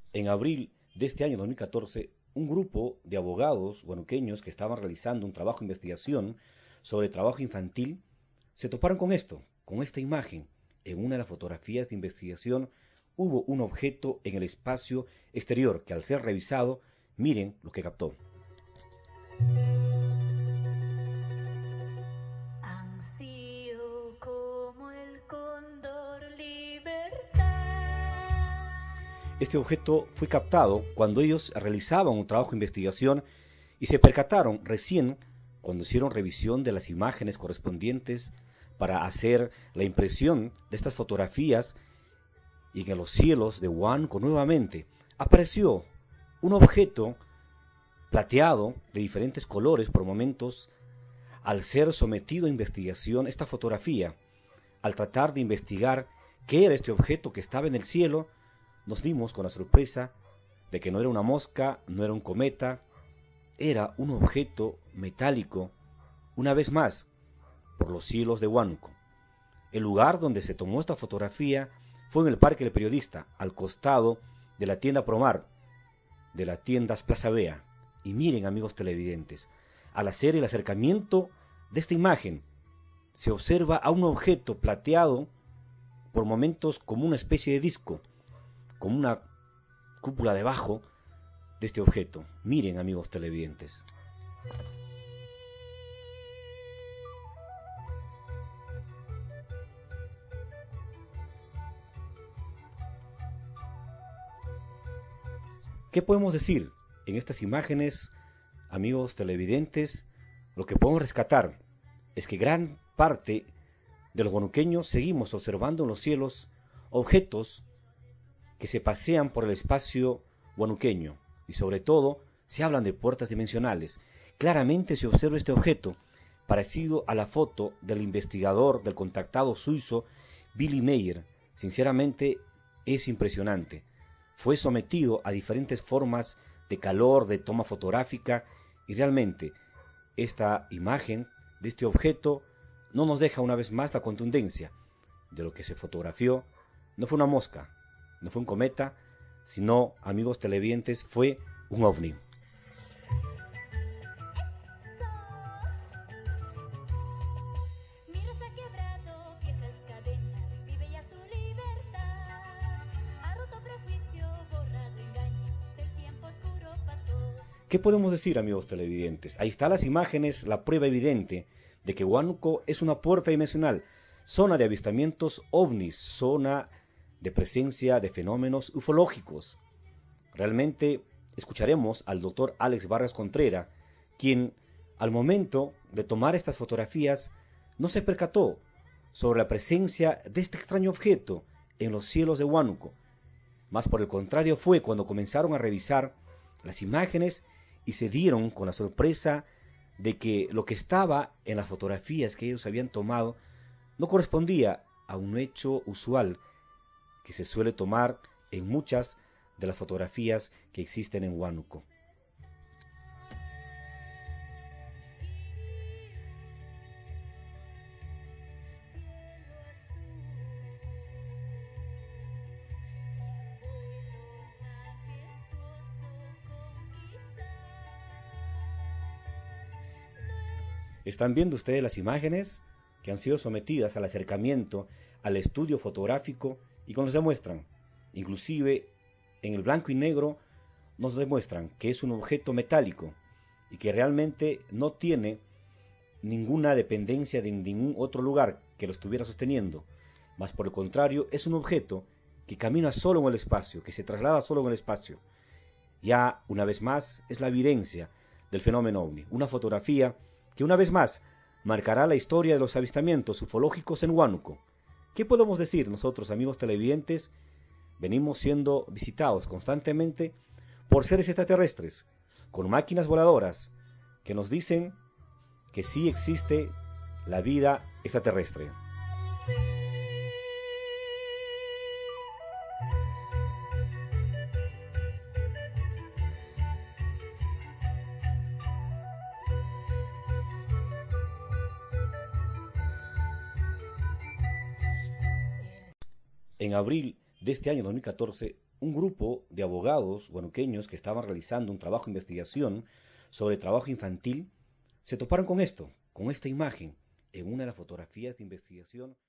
En abril de este año 2014, un grupo de abogados guanuqueños que estaban realizando un trabajo de investigación sobre trabajo infantil se toparon con esto, con esta imagen. En una de las fotografías de investigación hubo un objeto en el espacio exterior que al ser revisado, miren lo que captó. Ansío como el cóndor libertad. Este objeto fue captado cuando ellos realizaban un trabajo de investigación y se percataron recién cuando hicieron revisión de las imágenes correspondientes para hacer la impresión de estas fotografías, y en los cielos de Huánuco nuevamente apareció un objeto plateado de diferentes colores por momentos. Al ser sometido a investigación esta fotografía, al tratar de investigar qué era este objeto que estaba en el cielo, nos dimos con la sorpresa de que no era una mosca, no era un cometa, era un objeto metálico, una vez más, por los cielos de Huánuco. El lugar donde se tomó esta fotografía fue en el Parque del Periodista, al costado de la tienda Promar, de las tiendas Plaza Vea. Y miren, amigos televidentes, al hacer el acercamiento de esta imagen, se observa a un objeto plateado, por momentos como una especie de disco, como una cúpula debajo de este objeto. Miren, amigos televidentes. ¿Qué podemos decir en estas imágenes, amigos televidentes? Lo que podemos rescatar es que gran parte de los guanuqueños seguimos observando en los cielos objetos que se pasean por el espacio guanuqueño, y sobre todo se hablan de puertas dimensionales. Claramente se observa este objeto parecido a la foto del investigador, del contactado suizo Billy Meier. Sinceramente es impresionante. Fue sometido a diferentes formas de calor, de toma fotográfica, y realmente esta imagen de este objeto no nos deja una vez más la contundencia de lo que se fotografió. No fue una mosca, no fue un cometa, sino, amigos televidentes, fue un ovni. Mira, se ha quebrado viejas cadenas, vive ya su libertad. Ha roto prejuicio, borrado engaños, el tiempo oscuro pasó. ¿Qué podemos decir, amigos televidentes? Ahí están las imágenes, la prueba evidente de que Huánuco es una puerta dimensional, zona de avistamientos ovnis, zona de presencia de fenómenos ufológicos. Realmente escucharemos al doctor Alex Vargas Contrera, quien al momento de tomar estas fotografías no se percató sobre la presencia de este extraño objeto en los cielos de Huánuco. Más por el contrario fue cuando comenzaron a revisar las imágenes y se dieron con la sorpresa de que lo que estaba en las fotografías que ellos habían tomado no correspondía a un hecho usual que se suele tomar en muchas de las fotografías que existen en Huánuco. Están viendo ustedes las imágenes que han sido sometidas al acercamiento al estudio fotográfico y que nos demuestran, inclusive en el blanco y negro, nos demuestran que es un objeto metálico y que realmente no tiene ninguna dependencia de ningún otro lugar que lo estuviera sosteniendo, más por el contrario es un objeto que camina solo en el espacio, que se traslada solo en el espacio. Ya una vez más es la evidencia del fenómeno ovni, una fotografía que una vez más marcará la historia de los avistamientos ufológicos en Huánuco. ¿Qué podemos decir nosotros, amigos televidentes? Venimos siendo visitados constantemente por seres extraterrestres, con máquinas voladoras, que nos dicen que sí existe la vida extraterrestre. En abril de este año 2014, un grupo de abogados huanuqueños que estaban realizando un trabajo de investigación sobre trabajo infantil se toparon con esto, con esta imagen, en una de las fotografías de investigación.